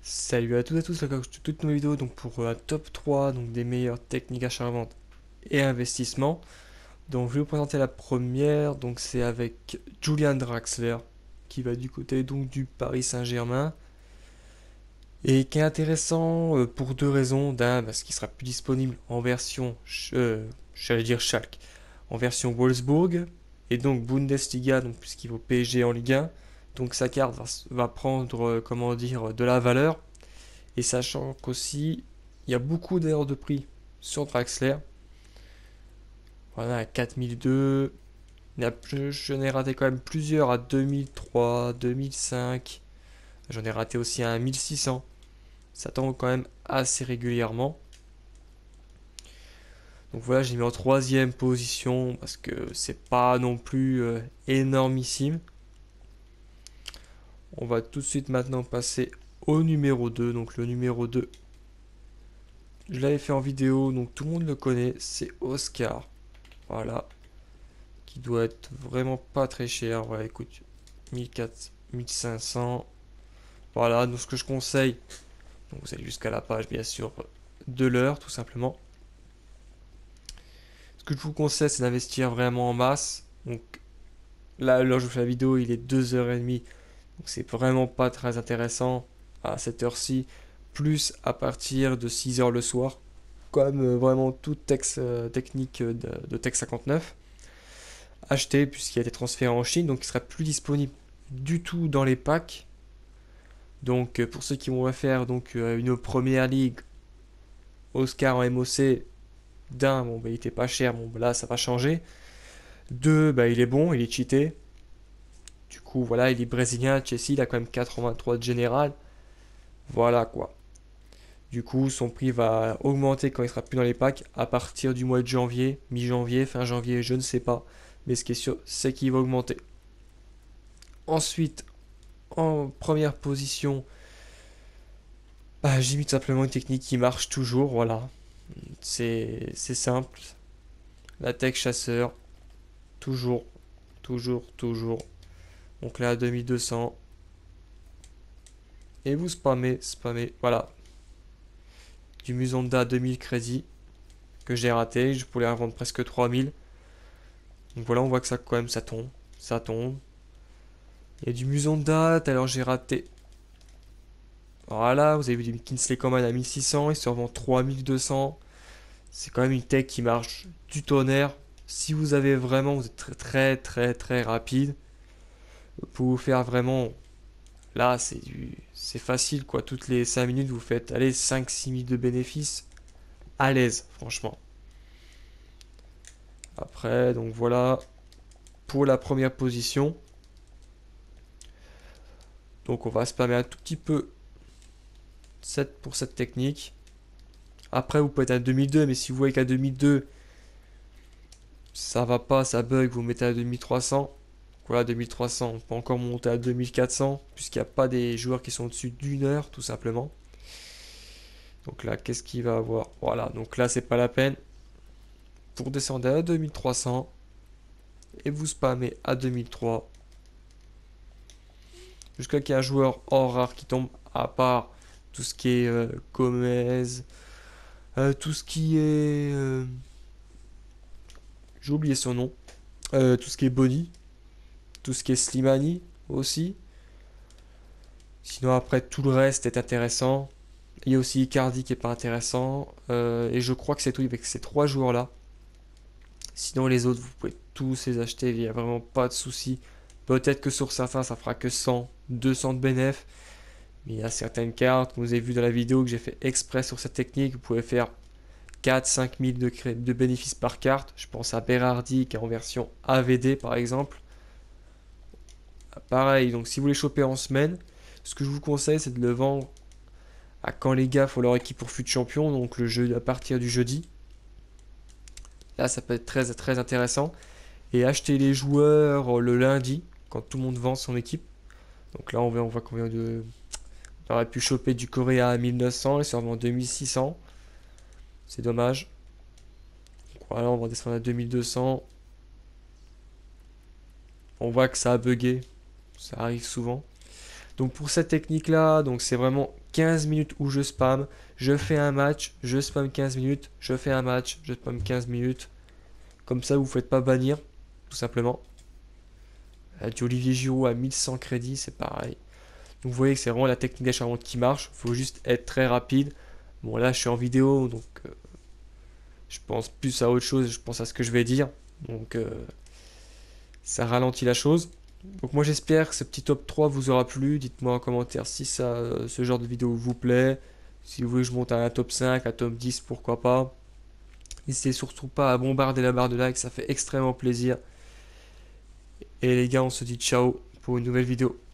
Salut à toutes et à tous, là, comme toutes nos vidéos donc pour un top 3 donc des meilleures techniques achat-vente et investissement. Donc je vais vous présenter la première, donc c'est avec Julian Draxler qui va du côté donc du Paris Saint-Germain et qui est intéressant pour deux raisons. D'un, parce qu'il sera plus disponible en version, j'allais dire Schalke, en version Wolfsburg et donc Bundesliga, donc puisqu'il vaut PSG en Ligue 1. Donc sa carte va prendre, comment dire, de la valeur. Et sachant qu'aussi, il y a beaucoup d'erreurs de prix sur Draxler. Voilà, à 4002. J'en ai raté quand même plusieurs à 2003, 2005. J'en ai raté aussi un à 1600. Ça tombe quand même assez régulièrement. Donc voilà, j'ai mis en troisième position parce que c'est pas non plus énormissime. On va tout de suite maintenant passer au numéro 2. Donc le numéro 2, je l'avais fait en vidéo, donc tout le monde le connaît, c'est Oscar. Voilà, qui doit être vraiment pas très cher. Voilà, écoute, 1400, 1500. Voilà, donc ce que je conseille, donc vous allez jusqu'à la page bien sûr de l'heure tout simplement. Ce que je vous conseille, c'est d'investir vraiment en masse. Donc là, l'heure où je vous fais la vidéo, il est 2h30. Donc c'est vraiment pas très intéressant à cette heure-ci. Plus à partir de 6h le soir. Comme vraiment toute technique de Tech 59. Acheté puisqu'il a été transféré en Chine, donc il sera plus disponible du tout dans les packs. Donc pour ceux qui vont faire donc une première ligue, Oscar en MOC, d'un, bon bah, il était pas cher, bon bah, là ça va changer. Deux, bah, il est bon, il est cheaté. Du coup voilà, il est brésilien, Chelsea, il a quand même 83 de général. Voilà quoi. Du coup, son prix va augmenter quand il sera plus dans les packs à partir du mois de janvier, mi-janvier, fin janvier, je ne sais pas. Mais ce qui est sûr, c'est qu'il va augmenter. Ensuite, en première position, bah, j'ai mis tout simplement une technique qui marche toujours, voilà. C'est simple. La tech chasseur, toujours, toujours, toujours. Donc là, à 2200. Et vous spammez, spammez, voilà. Du Musonda à 2000 crédits que j'ai raté. Je voulais en vendre presque 3000. Donc voilà, on voit que ça, quand même, ça tombe. Ça tombe. Il y a du Musonda, tout à l'heure j'ai raté. Voilà, vous avez vu du Kinsley Command à 1600. Il se revend 3200. C'est quand même une tech qui marche du tonnerre. Si vous avez vraiment, vous êtes très très très très rapide, pour vous faire vraiment, là c'est facile quoi. Toutes les 5 minutes vous faites, allez, 5-6 minutes de bénéfices à l'aise, franchement. Après, donc voilà, pour la première position. Donc on va spammer un tout petit peu pour cette technique. Après vous pouvez être à 2002, mais si vous voyez qu'à 2002 ça va pas, ça bug, vous mettez à 2300. Voilà, 2300, on peut encore monter à 2400, puisqu'il n'y a pas des joueurs qui sont au-dessus d'une heure, tout simplement. Donc là, qu'est-ce qu'il va avoir? Voilà, donc là, c'est pas la peine. Pour descendre à 2300, et vous spammez à 2003, jusqu'à qu'il y ait un joueur hors rare qui tombe, à part tout ce qui est Gomez, tout ce qui est... j'ai oublié son nom. Tout ce qui est Bonnie, tout ce qui est Slimani aussi. Sinon, après, tout le reste est intéressant. Il y a aussi Icardi qui est pas intéressant. Et je crois que c'est tout avec ces trois joueurs-là. Sinon, les autres, vous pouvez tous les acheter. Il n'y a vraiment pas de souci. Peut-être que sur certains, ça fera que 100, 200 de bénéf. Mais il y a certaines cartes, comme vous avez vu dans la vidéo que j'ai fait exprès sur cette technique, vous pouvez faire 4-5 000 de bénéfices par carte. Je pense à Berardi qui est en version AVD par exemple. Pareil, donc si vous les chopez en semaine, ce que je vous conseille, c'est de le vendre à quand les gars font leur équipe pour fut champion, donc le jeu à partir du jeudi. Là, ça peut être très très intéressant. Et acheter les joueurs le lundi, quand tout le monde vend son équipe. Donc là, on voit combien de. On aurait pu choper du Coréa à 1900 et se revend 2600. C'est dommage. Donc voilà, on va descendre à 2200. On voit que ça a bugué. Ça arrive souvent. Donc pour cette technique là, donc c'est vraiment 15 minutes où je spam, je fais un match, je spam 15 minutes, je fais un match, je spam 15 minutes. Comme ça vous ne faites pas bannir, tout simplement. Du Olivier Giroud à 1100 crédits, c'est pareil. Donc vous voyez que c'est vraiment la technique d'acharnement qui marche, il faut juste être très rapide. Bon là je suis en vidéo, donc je pense plus à autre chose, je pense à ce que je vais dire. Donc ça ralentit la chose. Donc moi j'espère que ce petit top 3 vous aura plu. Dites-moi en commentaire si ce genre de vidéo vous plaît. Si vous voulez que je monte à un top 5, un top 10, pourquoi pas. N'hésitez surtout pas à bombarder la barre de like, ça fait extrêmement plaisir. Et les gars, on se dit ciao pour une nouvelle vidéo.